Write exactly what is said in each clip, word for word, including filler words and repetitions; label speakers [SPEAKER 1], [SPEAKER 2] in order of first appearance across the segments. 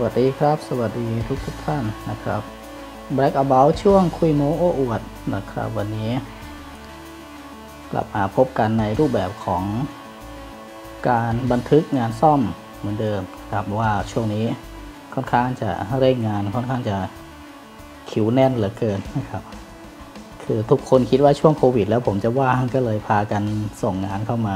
[SPEAKER 1] วัสดีครับสวัสดีทุกทุกท่านนะครับ Black About ช่วงคุยโม้โอ้อวดนะครับวันนี้กลับมาพบกันในรูปแบบของการบันทึกงานซ่อมเหมือนเดิมครับว่าช่วงนี้ค่อนข้างจะเร่งงานค่อนข้างจะคิวแน่นเหลือเกินนะครับคือทุกคนคิดว่าช่วงโควิดแล้วผมจะว่างก็เลยพากันส่งงานเข้ามา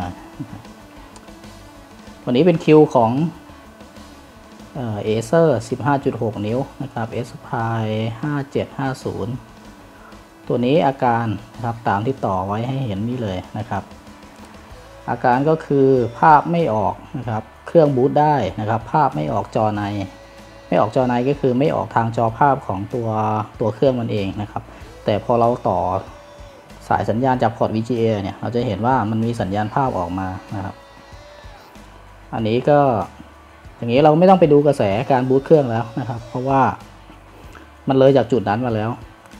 [SPEAKER 1] วันนี้เป็นคิวของเอเซอร์ สิบห้าจุดหก นิ้วนะครับ S Prime ห้าเจ็ดห้าศูนย์ตัวนี้อาการนะครับตามที่ต่อไว้ให้เห็นนี่เลยนะครับอาการก็คือภาพไม่ออกนะครับเครื่องบูตได้นะครับภาพไม่ออกจอในไม่ออกจอในก็คือไม่ออกทางจอภาพของตัวตัวเครื่องมันเองนะครับแต่พอเราต่อสายสัญญาณจากพอร์ต วี จี เอ เนี่ยเราจะเห็นว่ามันมีสัญญาณภาพออกมานะครับอันนี้ก็อย่างนี้เราไม่ต้องไปดูกระแสการบูตเครื่องแล้วนะครับเพราะว่ามันเลยจากจุดนั้นมาแล้ว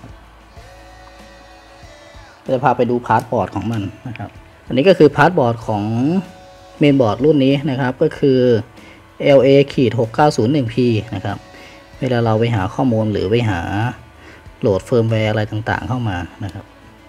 [SPEAKER 1] จะพาไปดูพาสบอร์ดของมันนะครับอันนี้ก็คือพาสบอร์ดของเมนบอร์ดรุ่นนี้นะครับก็คือ แอล เอ หกเก้าศูนย์หนึ่ง พี นะครับเวลาเราไปหาข้อมูลหรือไปหาโหลดเฟิร์มแวร์อะไรต่างๆเข้ามานะครับ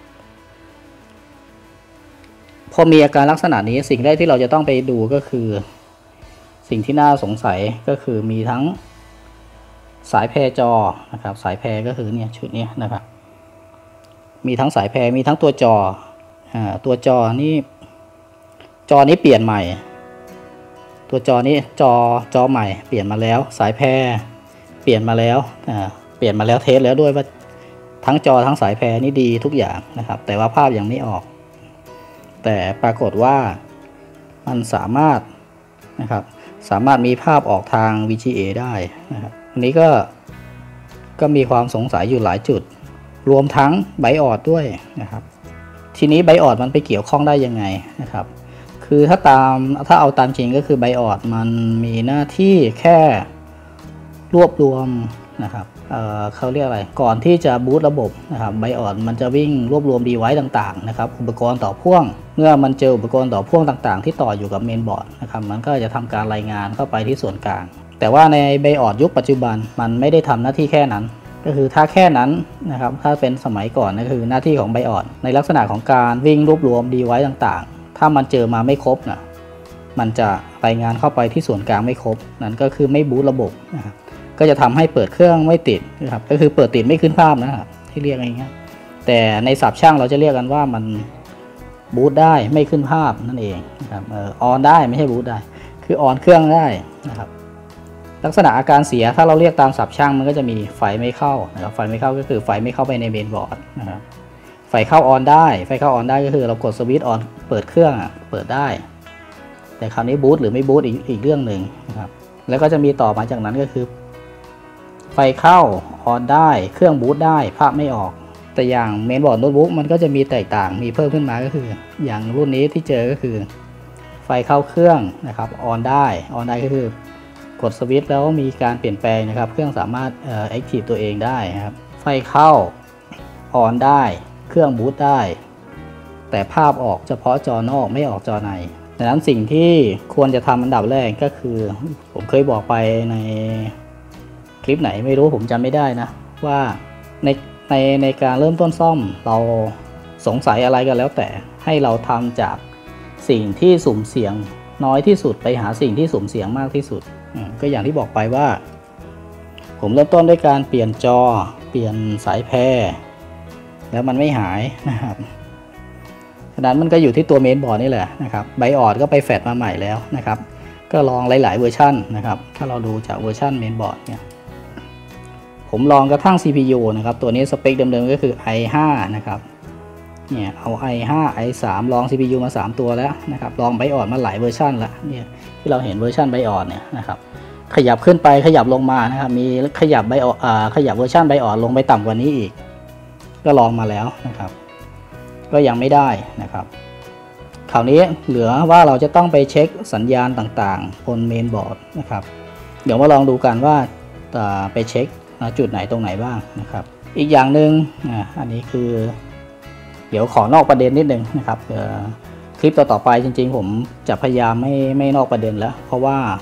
[SPEAKER 1] พอมีอาการลักษณะนี้สิ่งแรกที่เราจะต้องไปดูก็คือสิ่งที่น่าสงสัยก็คือมีทั้งสายแพรจอนะครับสายแพรก็คือเนี่ยชุดนี้นะครับมีทั้งสายแพรมีทั้งตัวจออ่าตัวจอนี่จอนี้เปลี่ยนใหม่ตัวจอนี้จอจอใหม่เปลี่ยนมาแล้วสายแพรเปลี่ยนมาแล้วอ่าเปลี่ยนมาแล้วเทสแล้วด้วยว่าทั้งจอทั้งสายแพรนี่ดีทุกอย่างนะครับแต่ว่าภาพยังไม่ออกแต่ปรากฏว่ามันสามารถนะครับสามารถมีภาพออกทาง วี จี เอ ได้นะครับอันนี้ก็ก็มีความสงสัยอยู่หลายจุดรวมทั้งไบออดด้วยนะครับทีนี้ไบออดมันไปเกี่ยวข้องได้ยังไงนะครับคือถ้าตามถ้าเอาตามจริงก็คือไบออดมันมีหน้าที่แค่รวบรวมนะครับ เอ่อเขาเรียกอะไรก่อนที่จะบูตระบบนะครับไบออดมันจะวิ่งรวบรวมดีไวซ์ต่างๆนะครับอุปกรณ์ต่อพ่วงเมื่อมันเจออุปกรณ์ต่อพ่วงต่างๆที่ต่ออยู่กับเมนบอร์ดนะครับมันก็จะทำการรายงานเข้าไปที่ส่วนกลางแต่ว่าในไบออดยุคปัจจุบันมันไม่ได้ทำหน้าที่แค่นั้นก็คือถ้าแค่นั้นนะครับถ้าเป็นสมัยก่อนก็คือหน้าที่ของไบออดในลักษณะของการวิ่งรวบรวมดีไวซ์ต่างๆถ้ามันเจอมาไม่ครบนะมันจะรายงานเข้าไปที่ส่วนกลางไม่ครบนั่นก็คือไม่บูตระบบนะครับก็จะทำให้เปิดเครื่องไม่ติดนะครับก็คือเปิดติดไม่ขึ้นภาพนะครับที่เรียกอย่างเงี้ยแต่ในศัพท์ช่างเราจะเรียกกันว่ามันบูตได้ไม่ขึ้นภาพนั่นเองนะครับเออออนได้ไม่ใช่บูตได้คือออนเครื่องได้นะครับลักษณะอาการเสียถ้าเราเรียกตามศัพท์ช่างมันก็จะมีไฟไม่เข้านะครับไฟไม่เข้าก็คือไฟไม่เข้าไปในเมนบอร์ดนะครับไฟเข้าออนได้ไฟเข้าออนได้ก็คือเรากดสวิตช์ออนเปิดเครื่องเปิดได้แต่คราวนี้บูตหรือไม่บูตอีกอีกเรื่องหนึ่งนะครับแล้วก็จะมีต่อมาจากนั้นก็คือไฟเข้าออนได้เครื่องบูตได้ภาพไม่ออกแต่อย่างเมนบอร์ดโน้ตบุ๊กมันก็จะมีแตกต่างมีเพิ่มขึ้นมาก็คืออย่างรุ่นนี้ที่เจอก็คือไฟเข้าเครื่องนะครับออนได้ออนได้ก็คือกดสวิตช์แล้วมีการเปลี่ยนแปลงนะครับเครื่องสามารถเอ่อแอคทีฟตัวเองได้ครับไฟเข้าออนได้เครื่องบูตได้แต่ภาพออกเฉพาะจอนอกไม่ออกจอในดังนั้นสิ่งที่ควรจะทำอันดับแรกก็คือผมเคยบอกไปในคลิปไหนไม่รู้ผมจำไม่ได้นะว่าในในในการเริ่มต้นซ่อมเราสงสัยอะไรกันแล้วแต่ให้เราทำจากสิ่งที่สุ่มเสี่ยงน้อยที่สุดไปหาสิ่งที่สุ่มเสี่ยงมากที่สุดก็อย่างที่บอกไปว่าผมเริ่มต้นด้วยการเปลี่ยนจอเปลี่ยนสายแพรแล้วมันไม่หายนะครับฉะนั้นมันก็อยู่ที่ตัวเมนบอร์ดนี่แหละนะครับไบออดก็ไปแฟดมาใหม่แล้วนะครับก็ลองหลายๆเวอร์ชันนะครับถ้าเราดูจากเวอร์ชันเมนบอร์ดเนี่ยผมลองกระทั่ง ซี พี ยู นะครับตัวนี้สเปคเดิมๆก็คือ ไอ ห้า นะครับเนี่ยเอา ไอ ห้า ไอ สาม ลอง ซี พี ยู มาสามตัวแล้วนะครับลองไบออดมาหลายเวอร์ชันแล้วเนี่ยที่เราเห็นเวอร์ชันไบออดเนี่ยนะครับขยับขึ้นไปขยับลงมานะครับมีขยับไบออดอ่าขยับเวอร์ชันไบออดลงไปต่ำกว่านี้อีกก็ลองมาแล้วนะครับก็ยังไม่ได้นะครับคราวนี้เหลือว่าเราจะต้องไปเช็คสัญญาณต่างๆบนเมนบอร์ดนะครับเดี๋ยวมาลองดูกันว่าไปเช็คจุดไหนตรงไหนบ้างนะครับอีกอย่างหนึ่งอ่าอันนี้คือเดี๋ยวขอนอกประเด็นนิดนึงนะครับคลิปต่อๆไปจริงๆผมจะพยายามไม่ไม่นอกประเด็นแล้วเพราะว่า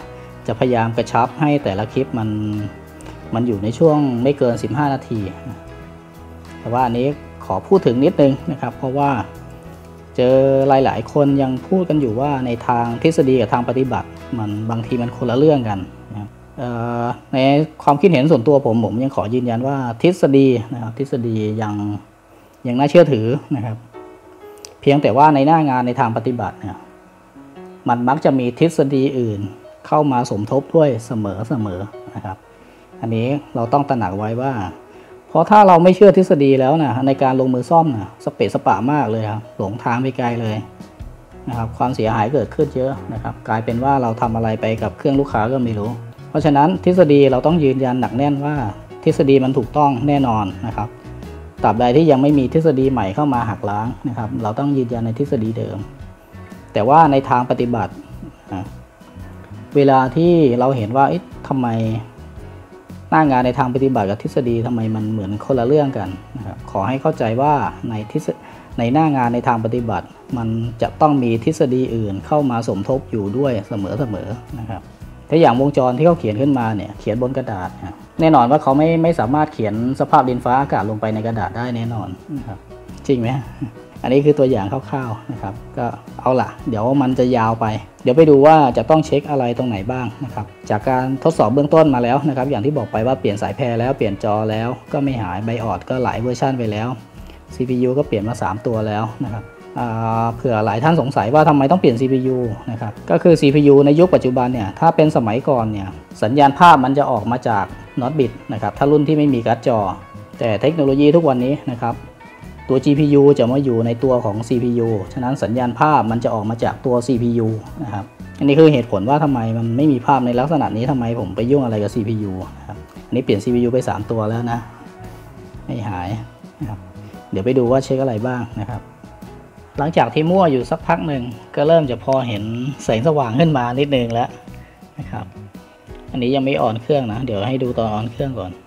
[SPEAKER 1] จะพยายามกระชับให้แต่ละคลิปมันมันอยู่ในช่วงไม่เกินสิบห้านาทีแต่ว่าอันนี้ขอพูดถึงนิดนึงนะครับเพราะว่าเจอหลายๆคนยังพูดกันอยู่ว่าในทางทฤษฎีกับทางปฏิบัติมันบางทีมันคนละเรื่องกันนะครับในความคิดเห็นส่วนตัวผมผมยังขอยืนยันว่าทฤษฎีนะครับทฤษฎียังยังน่าเชื่อถือนะครับเพียงแต่ว่าในหน้างานในทางปฏิบัติเนี่ยมันมักจะมีทฤษฎีอื่นเข้ามาสมทบด้วยเสมอเสมอนะครับอันนี้เราต้องตระหนักไว้ว่าเพราะถ้าเราไม่เชื่อทฤษฎีแล้วนะในการลงมือซ่อมนะสเปะสปะมากเลยครับหลงทางไปไกลเลยนะครับความเสียหายเกิดขึ้นเยอะนะครับกลายเป็นว่าเราทำอะไรไปกับเครื่องลูกค้าก็ไม่รู้เพราะฉะนั้นทฤษฎีเราต้องยืนยันหนักแน่นว่าทฤษฎีมันถูกต้องแน่นอนนะครับตราบใดที่ยังไม่มีทฤษฎีใหม่เข้ามาหักล้างนะครับเราต้องยืนยันในทฤษฎีเดิมแต่ว่าในทางปฏิบัตินะเวลาที่เราเห็นว่าทำไมหน้างานในทางปฏิบัติกับทฤษฎีทำไมมันเหมือนคนละเรื่องกันนะครับขอให้เข้าใจว่าในทฤษในหน้างานในทางปฏิบัติมันจะต้องมีทฤษฎีอื่นเข้ามาสมทบอยู่ด้วยเสมอๆนะครับถ้าอย่างวงจรที่เขาเขียนขึ้นมาเนี่ยเขียนบนกระดาษแน่นอนว่าเขาไม่ไม่สามารถเขียนสภาพดินฟ้าอากาศลงไปในกระดาษได้แน่นอนนะครับจริงไหมอันนี้คือตัวอย่างคร่าวๆนะครับก็เอาล่ะเดี๋ยวมันจะยาวไปเดี๋ยวไปดูว่าจะต้องเช็คอะไรตรงไหนบ้างนะครับจากการทดสอบเบื้องต้นมาแล้วนะครับอย่างที่บอกไปว่าเปลี่ยนสายแพรแล้วเปลี่ยนจอแล้วก็ไม่หายไบออดก็หลายเวอร์ชันไปแล้ว ซี พี ยู ก็เปลี่ยนมาสามตัวแล้วนะครับเผื่อหลายท่านสงสัยว่าทำไมต้องเปลี่ยน ซี พี ยู นะครับก็คือ ซี พี ยู ในยุคปัจจุบันเนี่ยถ้าเป็นสมัยก่อนเนี่ยสัญญาณภาพมันจะออกมาจากน็อตบิตนะครับถ้ารุ่นที่ไม่มีการ์ดจอแต่เทคโนโลยีทุกวันนี้นะครับตัว จี พี ยู จะมาอยู่ในตัวของ ซี พี ยู ฉะนั้นสัญญาณภาพมันจะออกมาจากตัว ซี พี ยู นะครับอันนี้คือเหตุผลว่าทำไมมันไม่มีภาพในลักษณะนี้ทำไมผมไปยุ่งอะไรกับ ซี พี ยู นะครับอันนี้เปลี่ยน ซี พี ยู ไปสามตัวแล้วนะไม่หายนะครับเดี๋ยวไปดูว่าเช็คอะไรบ้างนะครับหลังจากที่มั่วอยู่สักพักหนึ่งก็เริ่มจะพอเห็นแสงสว่างขึ้นมานิดนึงแล้วนะครับอันนี้ยังไม่ออนเครื่องนะเดี๋ยวให้ดูตอนออนเครื่องก่อน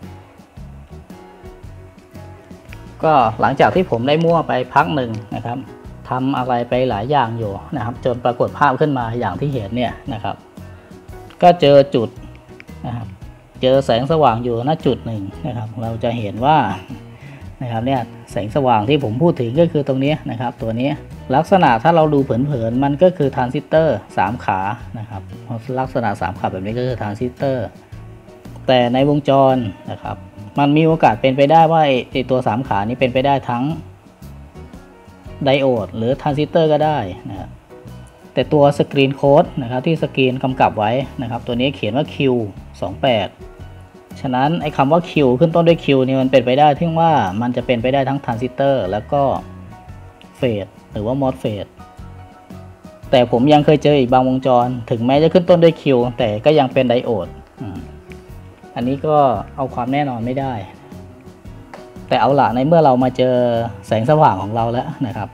[SPEAKER 1] ก็หลังจากที่ผมได้มั่วไปพักหนึ่งนะครับทำอะไรไปหลายอย่างอยู่นะครับจนปรากฏภาพขึ้นมาอย่างที่เห็นเนี่ยนะครับก็เจอจุดนะครับเจอแสงสว่างอยู่ณจุดหนึ่งนะครับเราจะเห็นว่านะครับเนี่ยแสงสว่างที่ผมพูดถึงก็คือตรงนี้นะครับตัวนี้ลักษณะถ้าเราดูเผินๆมันก็คือทรานซิสเตอร์สามขานะครับลักษณะสามขาแบบนี้ก็คือทรานซิสเตอร์แต่ในวงจรนะครับมันมีโอกาสเป็นไปได้ว่าไอ้ตัวสามขานี้เป็นไปได้ทั้งไดโอดหรือทรานซิสเตอร์ก็ได้นะครับแต่ตัวสกรีนโค้ดนะครับที่สกรีนกำกับไว้นะครับตัวนี้เขียนว่า คิว สองแปดฉะนั้นไอ้คำว่า Q ขึ้นต้นด้วย Q นี่มันเป็นไปได้ที่ว่ามันจะเป็นไปได้ทั้งทรานซิสเตอร์แล้วก็เฟสหรือว่ามอสเฟสแต่ผมยังเคยเจออีกบางวงจรถึงแม้จะขึ้นต้นด้วย Q แต่ก็ยังเป็นไดโอดอันนี้ก็เอาความแน่นอนไม่ได้แต่เอาละในเมื่อเรามาเจอแสงสว่างของเราแล้วนะครับ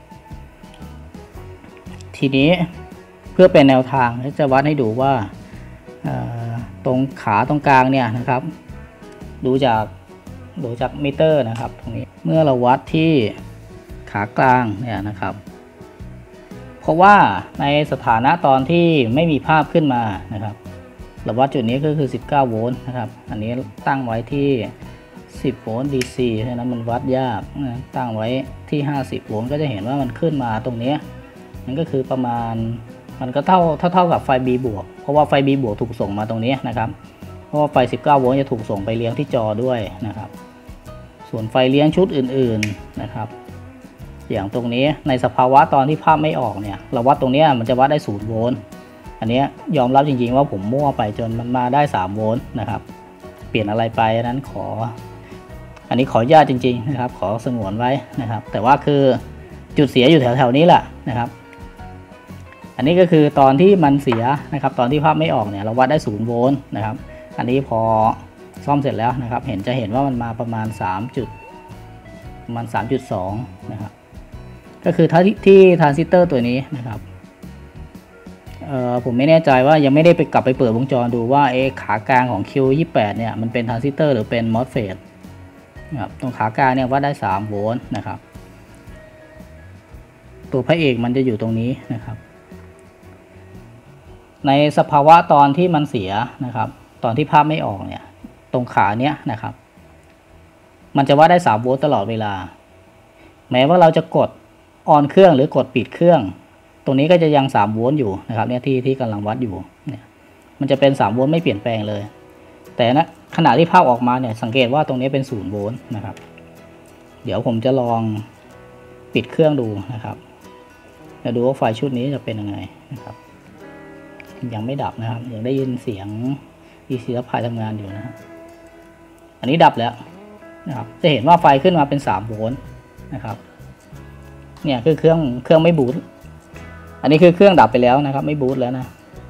[SPEAKER 1] ทีนี้เพื่อเป็นแนวทางจะวัดให้ดูว่าตรงขาตรงกลางเนี่ยนะครับดูจากดูจากมิเตอร์นะครับตรงนี้เมื่อเราวัดที่ขากลางเนี่ยนะครับเพราะว่าในสถานะตอนที่ไม่มีภาพขึ้นมานะครับเราวัดจุดนี้ก็คือสิบเก้าโวลต์นะครับอันนี้ตั้งไว้ที่สิบโวลต์ ดี ซี ฉะนั้นมันวัดยากนะตั้งไว้ที่ห้าสิบโวลต์ก็จะเห็นว่ามันขึ้นมาตรงนี้มันก็คือประมาณมันก็เท่าเท่าเท่ากับไฟ B บวกเพราะว่าไฟ B บวกถูกส่งมาตรงนี้นะครับเพราะว่าไฟสิบเก้าโวลต์จะถูกส่งไปเลี้ยงที่จอด้วยนะครับส่วนไฟเลี้ยงชุดอื่นๆนะครับอย่างตรงนี้ในสภาวะตอนที่ภาพไม่ออกเนี่ยเราวัดตรงนี้มันจะวัดได้ศูนย์โวลต์อันนี้ยอมรับจริงๆว่าผมมั่วไปจนมันมาได้สามโวลต์นะครับเปลี่ยนอะไรไปนั้นขออันนี้ขออนุญาตจริงๆนะครับขอสงวนไว้นะครับแต่ว่าคือจุดเสียอยู่แถวๆนี้แหละนะครับอันนี้ก็คือตอนที่มันเสียนะครับตอนที่ภาพไม่ออกเนี่ยเราวัดได้ศูนย์โวลต์นะครับอันนี้พอซ่อมเสร็จแล้วนะครับเห็นจะเห็นว่ามันมาประมาณสามจุดประมาณ สามจุดสอง นะครับก็คือที่ที่ทรานซิสเตอร์ตัวนี้นะครับเอ่อผมไม่แน่ใจว่ายังไม่ได้ไปกลับไปเปิดวงจรดูว่าเอขากลางของ คิว ยี่สิบแปดเนี่ยมันเป็นทรานซิสเตอร์หรือเป็นมอสเฟตนะครับตรงขากลางเนี่ยวัดได้สามโวลต์นะครับตัวพระเอกมันจะอยู่ตรงนี้นะครับในสภาวะตอนที่มันเสียนะครับตอนที่ภาพไม่ออกเนี่ยตรงขาเนี้ยนะครับมันจะวัดได้สามโวลต์ตลอดเวลาแม้ว่าเราจะกดออนเครื่องหรือกดปิดเครื่องตรงนี้ก็จะยังสามโวลต์อยู่นะครับเนี่ยที่ที่กำลังวัดอยู่เนี่ยมันจะเป็นสามโวลต์ไม่เปลี่ยนแปลงเลยแต่นะขณะที่ภาพออกมาเนี่ยสังเกตว่าตรงนี้เป็นศูนย์โวลต์นะครับเดี๋ยวผมจะลองปิดเครื่องดูนะครับจะดูว่าไฟชุดนี้จะเป็นยังไงนะครับยังไม่ดับนะครับยังได้ยินเสียง อี ซี ซัพพลายทำงานอยู่นะครับอันนี้ดับแล้วนะครับจะเห็นว่าไฟขึ้นมาเป็นสามโวลต์นะครับเนี่ยคือเครื่องเครื่องไม่บูตอันนี้คือเครื่องดับไปแล้วนะครับไม่บูตแล้วนะ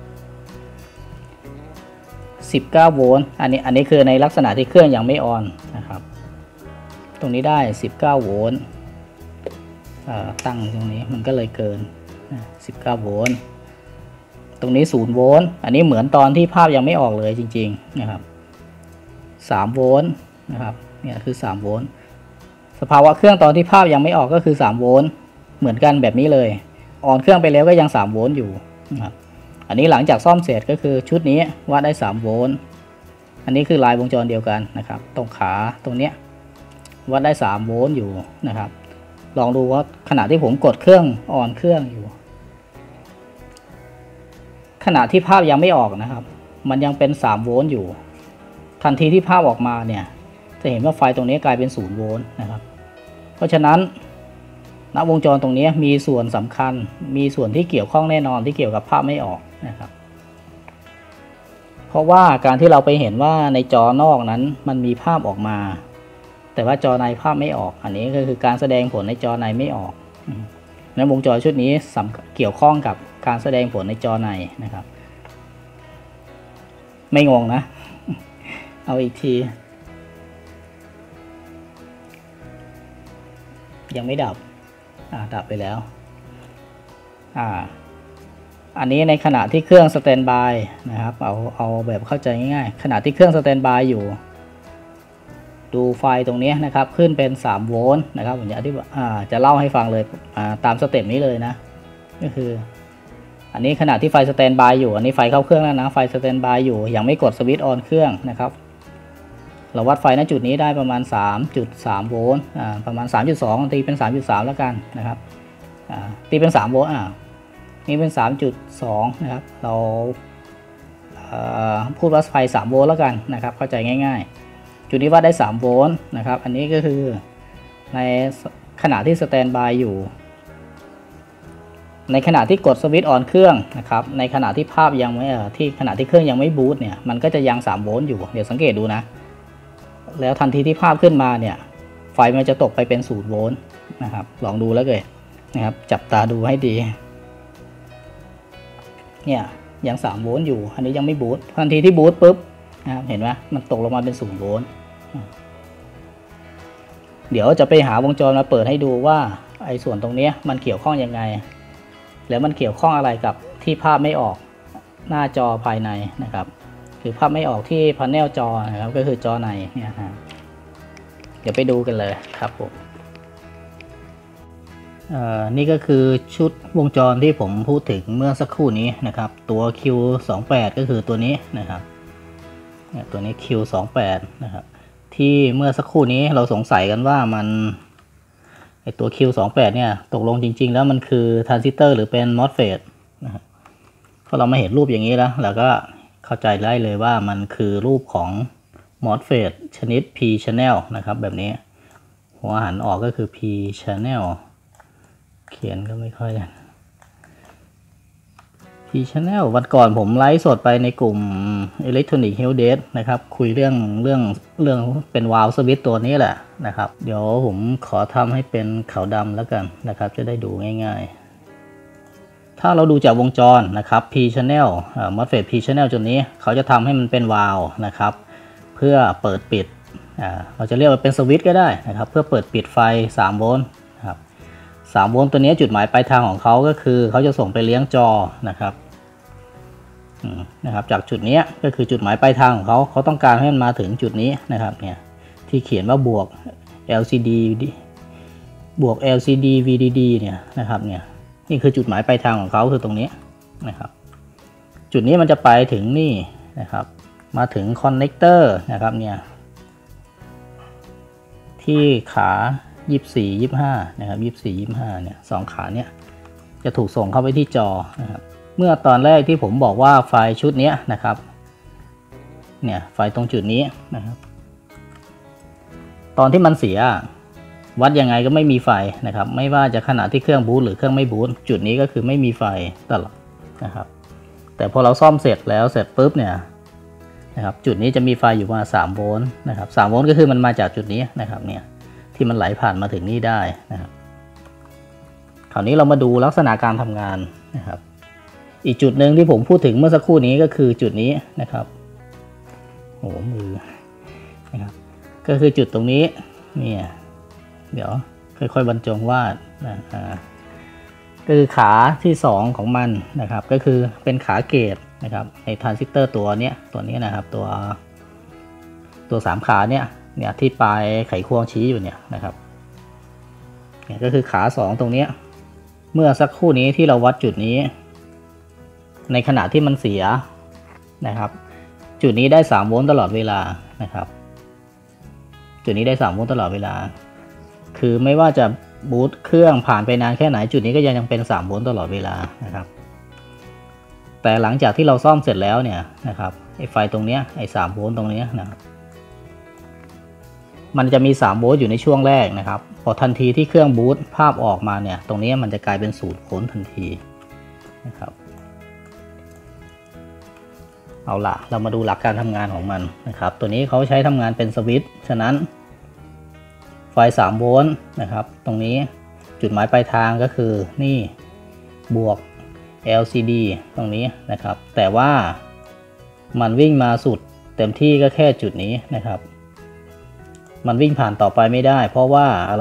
[SPEAKER 1] สิบเก้าโวลต์อันนี้อันนี้คือในลักษณะที่เครื่องยังไม่ออนนะครับตรงนี้ได้สิบเก้าโวลต์ตั้งตรงนี้มันก็เลยเกินสิบเก้าโวลต์ตรงนี้ศูนย์โวลต์อันนี้เหมือนตอนที่ภาพยังไม่ออกเลยจริงๆนะครับสามโวลต์นะครับเนี่ยคือสามโวลต์สภาวะเครื่องตอนที่ภาพยังไม่ออกก็คือสามโวลต์เหมือนกันแบบนี้เลยออนเครื่องไปแล้วก็ยังสามโวลต์อยู่นะครับอันนี้หลังจากซ่อมเสร็จก็คือชุดนี้วัดได้สามโวลต์อันนี้คือลายวงจรเดียวกันนะครับตรงขาตรงเนี้ยวัดได้สามโวลต์อยู่นะครับลองดูว่าขณะที่ผมกดเครื่องออนเครื่องอยู่ขณะที่ภาพยังไม่ออกนะครับมันยังเป็นสามโวลต์อยู่ทันทีที่ภาพออกมาเนี่ยจะเห็นว่าไฟตรงนี้กลายเป็นศูนย์โวลต์นะครับเพราะฉะนั้นณวงจรตรงนี้มีส่วนสำคัญมีส่วนที่เกี่ยวข้องแน่นอนที่เกี่ยวกับภาพไม่ออกนะครับเพราะว่าการที่เราไปเห็นว่าในจอนอกนั้นมันมีภาพออกมาแต่ว่าจอในภาพไม่ออกอันนี้ก็คือการแสดงผลในจอในไม่ออกในวงจรชุดนี้เกี่ยวข้องกับการแสดงผลในจอในนะครับไม่งงนะเอาอีกทียังไม่ดับอ่าดับไปแล้วอ่าอันนี้ในขณะที่เครื่องสแตนบายนะครับเอาเอาแบบเข้าใจง่ายๆขณะที่เครื่องสแตนบายอยู่ดูไฟตรงนี้นะครับขึ้นเป็นสามโวลต์นะครับผมจะอธิบายอ่าจะเล่าให้ฟังเลยอ่าตามสเต็ปนี้เลยนะก็คืออันนี้ขณะที่ไฟสแตนบายอยู่อันนี้ไฟเข้าเครื่องแล้วนะไฟสแตนบายอยู่ยังไม่กดสวิตช์ออนเครื่องนะครับเราวัดไฟณจุดนี้ได้ประมาณ สามจุดสาม โวลต์อ่าประมาณ สามจุดสอง ตีเป็น สามจุดสาม แล้วกันนะครับอ่าตีเป็นสามโวลต์อ่านี่เป็น สามจุดสอง นะครับเราพูดว่าไฟสามโวลต์แล้วกันนะครับเข้าใจง่ายๆจุดนี้วัดได้สามโวลต์นะครับอันนี้ก็คือในขณะที่สแตนบายอยู่ในขณะที่กดสวิตช์ออนเครื่องนะครับในขณะที่ภาพยังไม่ที่ขณะที่เครื่องยังไม่บูตเนี่ยมันก็จะยังสามโวลต์อยู่เดี๋ยวสังเกตดูนะแล้วทันทีที่ภาพขึ้นมาเนี่ยไฟมันจะตกไปเป็นศูนย์โวลต์นะครับลองดูแล้วเลยนะครับจับตาดูให้ดีเนี่ยยังสามโวลต์อยู่อันนี้ยังไม่บูตทันทีที่บูตปุ๊บนะครับเห็นไหมมันตกลงมาเป็นศูนย์โวลต์เดี๋ยวจะไปหาวงจรมาเปิดให้ดูว่าไอ้ส่วนตรงนี้มันเกี่ยวข้องยังไงแล้วมันเกี่ยวข้องอะไรกับที่ภาพไม่ออกหน้าจอภายในนะครับคือภาพไม่ออกที่พาเนลจอนะครับก็คือจอในเนี่ยฮะเดี๋ยวไปดูกันเลยครับผมนี่ก็คือชุดวงจรที่ผมพูดถึงเมื่อสักครู่นี้นะครับตัว คิว สองแปด ก็คือตัวนี้นะครับตัวนี้ คิว สองแปด นะครับที่เมื่อสักครู่นี้เราสงสัยกันว่ามันไอตัว คิว สองแปด เนี่ยตกลงจริงๆแล้วมันคือทรานซิสเตอร์หรือเป็น มอสเฟต นะครับพอเรามาเห็นรูปอย่างนี้แล้วเราก็เข้าใจได้เลยว่ามันคือรูปของ มอสเฟต ชนิด P channel นะครับแบบนี้หัวหันออกก็คือ P channel เขียนก็ไม่ค่อย P channel วันก่อนผมไลฟ์สดไปในกลุ่ม Electronic Help Desk นะครับคุยเรื่องเรื่องเรื่องเป็นวาล์วสวิตช์ตัวนี้แหละนะครับเดี๋ยวผมขอทำให้เป็นขาวดำแล้วกันนะครับจะได้ดูง่ายๆถ้าเราดูจากวงจรนะครับ P channel อ่า มอสเฟต P channel จุดนี้เขาจะทำให้มันเป็นวาล์วนะครับเพื่อเปิดปิดอ่าเราจะเรียกว่าเป็นสวิตช์ก็ได้นะครับเพื่อเปิดปิดไฟสามโวลต์นะครับสามโวลต์ตัวนี้จุดหมายปลายทางของเขาก็คือเขาจะส่งไปเลี้ยงจอนะครับนะครับจากจุดนี้ก็คือจุดหมายปลายทางของเขาเขาต้องการให้มันมาถึงจุดนี้นะครับเนี่ยที่เขียนว่าบวก แอล ซี ดี บวก แอล ซี ดี วี ดี ดี เนี่ยนะครับเนี่ยนี่คือจุดหมายปลายทางของเขาคือตรงนี้นะครับจจุดนี้มันจะไปถึงนี่นะครับมาถึงคอนเนคเตอร์นะครับเนี่ยที่ขายี่สิบสี่ ยี่สิบห้านะครับยี่สิบสี่ ยี่สิบห้าเนี่ยสองขาเนี่ยจะถูกส่งเข้าไปที่จอนะครับเมื่อตอนแรกที่ผมบอกว่าไฟล์ชุดนี้นะครับเนี่ยไฟล์ตรงจุดนี้นะครับตอนที่มันเสียวัดยังไงก็ไม่มีไฟนะครับไม่ว่าจะขณะที่เครื่องบูตหรือเครื่องไม่บูตจุดนี้ก็คือไม่มีไฟตลอดนะครับแต่พอเราซ่อมเสร็จแล้วเสร็จปุ๊บเนี่ยนะครับจุดนี้จะมีไฟอยู่ประมาณสามโวลต์นะครับสามโวลต์ก็คือมันมาจากจุดนี้นะครับเนี่ยที่มันไหลผ่านมาถึงนี่ได้นะครับคราวนี้เรามาดูลักษณะการทำงานนะครับอีกจุดหนึ่งที่ผมพูดถึงเมื่อสักครู่นี้ก็คือจุดนี้นะครับโอ้มือนะครับก็คือจุดตรงนี้เนี่ยเดี๋ยวค่อยๆบรรจงวาดนะอ่าก็คือขาที่สองของมันนะครับก็คือเป็นขาเกตนะครับในทรานซิสเตอร์ตัวเนี้ยตัวนี้นะครับตัวตัวสามขาเนี่ยเนี่ยที่ปลายไขควงชี้อยู่เนี่ยนะครับเนี่ยก็คือขาสองตรงนี้เมื่อสักครู่นี้ที่เราวัดจุดนี้ในขณะที่มันเสียนะครับจุดนี้ได้สามโวลต์ตลอดเวลานะครับจุดนี้ได้สามโวลต์ตลอดเวลาคือไม่ว่าจะบูตเครื่องผ่านไปนานแค่ไหนจุดนี้ก็ยังยังเป็นสามโวลต์ตลอดเวลานะครับแต่หลังจากที่เราซ่อมเสร็จแล้วเนี่ยนะครับไอ้ไฟตรงเนี้ยไอ้สามโวลต์ตรงนี้นะครับมันจะมีสามโวลต์อยู่ในช่วงแรกนะครับพอทันทีที่เครื่องบูตภาพออกมาเนี่ยตรงนี้มันจะกลายเป็นศูนย์โวลต์ทันทีนะครับเอาล่ะเรามาดูหลักการทำงานของมันนะครับตัวนี้เขาใช้ทำงานเป็นสวิตช์ฉะนั้นไฟสามโวลต์นะครับตรงนี้จุดหมายปลายทางก็คือนี่บวก แอล ซี ดี ตรงนี้นะครับแต่ว่ามันวิ่งมาสุดเต็มที่ก็แค่จุดนี้นะครับมันวิ่งผ่านต่อไปไม่ได้เพราะว่าอะไร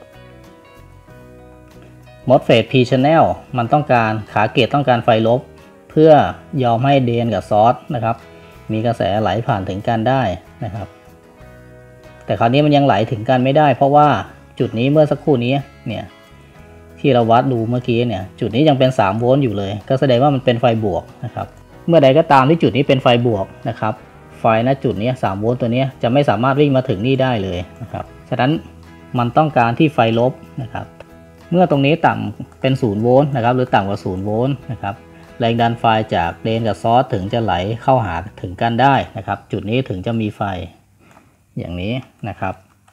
[SPEAKER 1] มอสเฟต P channel มันต้องการขาเกตต้องการไฟลบเพื่อยอมให้เดนกับซอร์สนะครับมีกระแสไหลผ่านถึงกันได้นะครับแต่คราวนี้มันยังไหลถึงกันไม่ได้เพราะว่าจุดนี้เมื่อสักครู่นี้เนี่ยที่เราวัดดูเมื่อกี้เนี่ยจุดนี้ยังเป็นสามโวลต์อยู่เลยก็แสดงว่ามันเป็นไฟบวกนะครับเมื่อใดก็ตามที่จุดนี้เป็นไฟบวกนะครับไฟณจุดนี้สามโวลต์ตัวนี้จะไม่สามารถวิ่งมาถึงนี่ได้เลยนะครับฉะนั้นมันต้องการที่ไฟลบนะครับเมื่อตรงนี้ต่ำเป็นศูนย์โวลต์นะครับหรือต่ำกว่าศูนย์โวลต์นะครับแรงดันไฟจากเดนกับซอร์สถึงจะไหลเข้าหาถึงกันได้นะครับจุดนี้ถึงจะมีไฟอย่างนี้นะครับ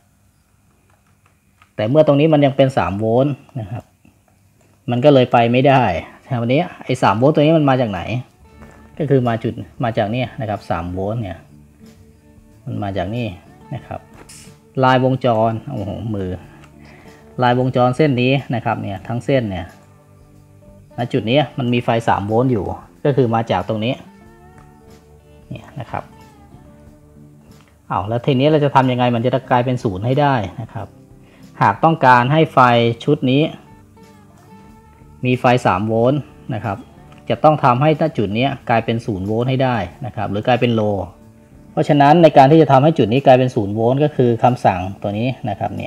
[SPEAKER 1] แต่เมื่อตรงนี้มันยังเป็นสามโวลต์นะครับมันก็เลยไปไม่ได้วันนี้ไอ้สามโวลต์ตัวนี้มันมาจากไหนก็คือมาจุดมาจากนี่นะครับสามโวลต์เนี่ยมันมาจากนี่นะครับลายวงจรโอ้โหมือลายวงจรเส้นนี้นะครับเนี่ยทั้งเส้นเนี่ยณจุดนี้มันมีไฟสามโวลต์อยู่ก็คือมาจากตรงนี้เนี่ยนะครับเอาแล้วทีนี้เราจะทำยังไงมันจะกลายเป็นศูนย์ให้ได้นะครับหากต้องการให้ไฟชุดนี้มีไฟสามโวลต์นะครับจะต้องทำให้ณจุดนี้กลายเป็นศูนย์โวลต์ให้ได้นะครับหรือกลายเป็นโลเพราะฉะนั้นในการที่จะทำให้จุดนี้กลายเป็นศูนย์โวลต์ก็คือคำสั่งตัวนี้นะครับเนี่ย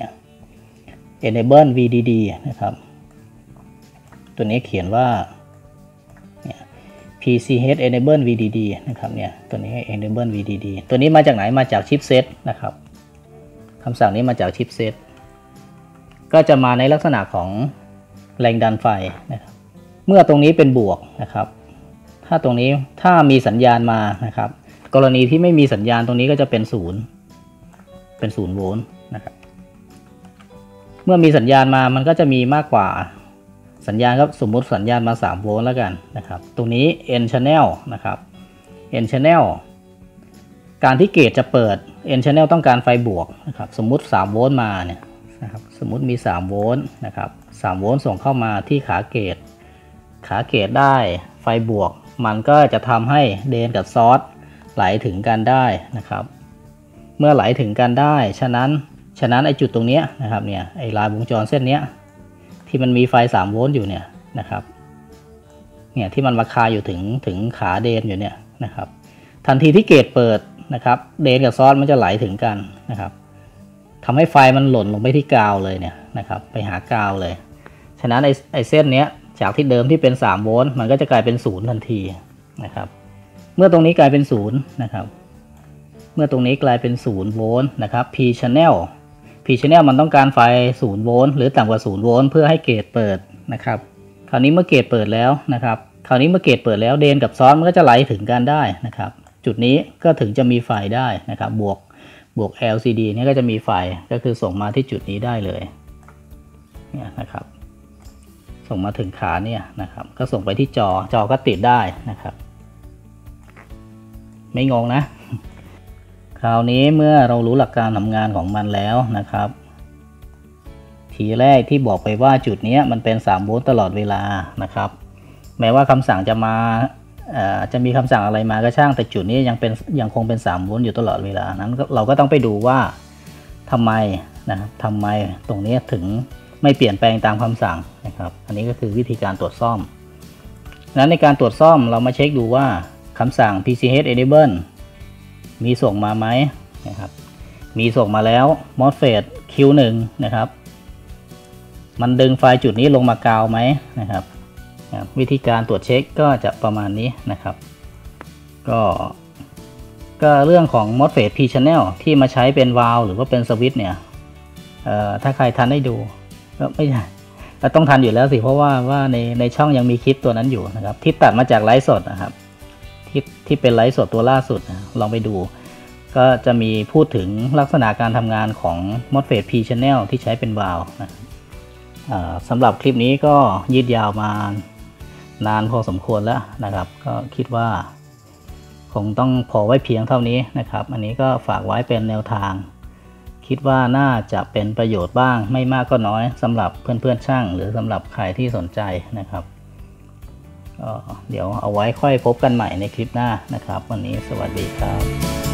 [SPEAKER 1] enable วี ดี ดี นะครับตัวนี้เขียนว่าเนี่ย พี ซี เอช enable วี ดี ดี นะครับเนี่ยตัวนี้ enable วี ดี ดี ตัวนี้มาจากไหนมาจากชิปเซตนะครับคำสั่งนี้มาจากชิปเซตก็จะมาในลักษณะของแรงดันไฟนะครับเมื่อตรงนี้เป็นบวกนะครับถ้าตรงนี้ถ้ามีสัญญาณมานะครับกรณีที่ไม่มีสัญญาณตรงนี้ก็จะเป็นศูนย์เป็นศูนย์โวลต์นะครับเมื่อมีสัญญาณมามันก็จะมีมากกว่าสัญญาณครับสมมุติสัญญาณมาสามโวลต์แล้วกันนะครับตรงนี้ N channel นะครับ N channel การที่เกจจะเปิด N channel ต้องการไฟบวกนะครับสมมุติสามโวลต์มาเนี่ยนะครับสมมุติมีสามโวลต์นะครับสามโวลต์ส่งเข้ามาที่ขาเกจขาเกจได้ไฟบวกมันก็จะทำให้เดนกับซอร์สไหลถึงกันได้นะครับเมื่อไหลถึงกันได้ฉะนั้นฉะนั้นไอจุดตรงนี้นะครับเนี่ยไอลายวงจรเส้นนี้ที่มันมีไฟสามโวลต์อยู่เนี่ยนะครับเนี่ยที่มันมาคาอยู่ถึงถึงขาเดนอยู่เนี่ยนะครับทันทีที่เกจเปิดนะครับเดนกับซอร์สมันจะไหลถึงกันนะครับทำให้ไฟมันหล่นลงไปที่กาวเลยเนี่ยนะครับไปหากาวเลยฉะนั้นไอไอเส้นเนี้ยจากที่เดิมที่เป็นสามโวลต์มันก็จะกลายเป็นศูนย์ทันทีนะครับเมื่อตรงนี้กลายเป็นศูนย์นะครับเมื่อตรงนี้กลายเป็นศูนย์โวลต์นะครับ P channel P channel มันต้องการไฟศูนย์โวลต์หรือต่ำกว่าศูนย์โวลต์เพื่อให้เกจเปิดนะครับคราวนี้เมื่อเกจเปิดแล้วนะครับคราวนี้เมื่อเกจเปิดแล้วเดนกับซอสมันก็จะไหลถึงกันได้นะครับจุดนี้ก็ถึงจะมีไฟได้นะครับบวกบวก แอล ซี ดี นี่ก็จะมีไฟก็คือส่งมาที่จุดนี้ได้เลยเนี่ยนะครับส่งมาถึงขาเนี่ยนะครับก็ส่งไปที่จอจอก็ติดได้นะครับไม่งงนะคราวนี้เมื่อเรารู้หลักการทำงานของมันแล้วนะครับทีแรกที่บอกไปว่าจุดนี้มันเป็นสามโวลต์ตลอดเวลานะครับแม้ว่าคำสั่งจะมาจะมีคำสั่งอะไรมาก็ช่างแต่จุดนี้ยังเป็นยังคงเป็นสามโวลต์อยู่ตลอดเวลานั้นเราก็ต้องไปดูว่าทำไมนะครับทำไมตรงนี้ถึงไม่เปลี่ยนแปลงตามคำสั่งนะครับอันนี้ก็คือวิธีการตรวจซ่อมนั้นในการตรวจซ่อมเรามาเช็คดูว่าคำสั่ง พี ซี เอช enable มีส่งมาไหมนะครับมีส่งมาแล้ว มอสเฟต คิว หนึ่ง นะครับมันดึงไฟล์จุดนี้ลงมากาวไหมนะครับวิธีการตรวจเช็คก็จะประมาณนี้นะครับก็ก็เรื่องของ มอสเฟต P channel ที่มาใช้เป็นวาล์วหรือว่าเป็นสวิตช์เนี่ยถ้าใครทันได้ดูก็ไม่ใช่ต้องทันอยู่แล้วสิเพราะว่าว่าในในช่องยังมีคลิปตัวนั้นอยู่นะครับที่ตัดมาจากไลฟ์สดนะครับที่ที่เป็นไลฟ์สดตัวล่าสุดนะลองไปดูก็จะมีพูดถึงลักษณะการทำงานของ มอสเฟต P channel ที่ใช้เป็นวาล์วนะสำหรับคลิปนี้ก็ยืดยาวมานานพอสมควรแล้วนะครับก็คิดว่าคงต้องพอไว้เพียงเท่านี้นะครับอันนี้ก็ฝากไว้เป็นแนวทางคิดว่าน่าจะเป็นประโยชน์บ้างไม่มากก็น้อยสำหรับเพื่อนๆช่างหรือสำหรับใครที่สนใจนะครับก็เดี๋ยวเอาไว้ค่อยพบกันใหม่ในคลิปหน้านะครับวันนี้สวัสดีครับ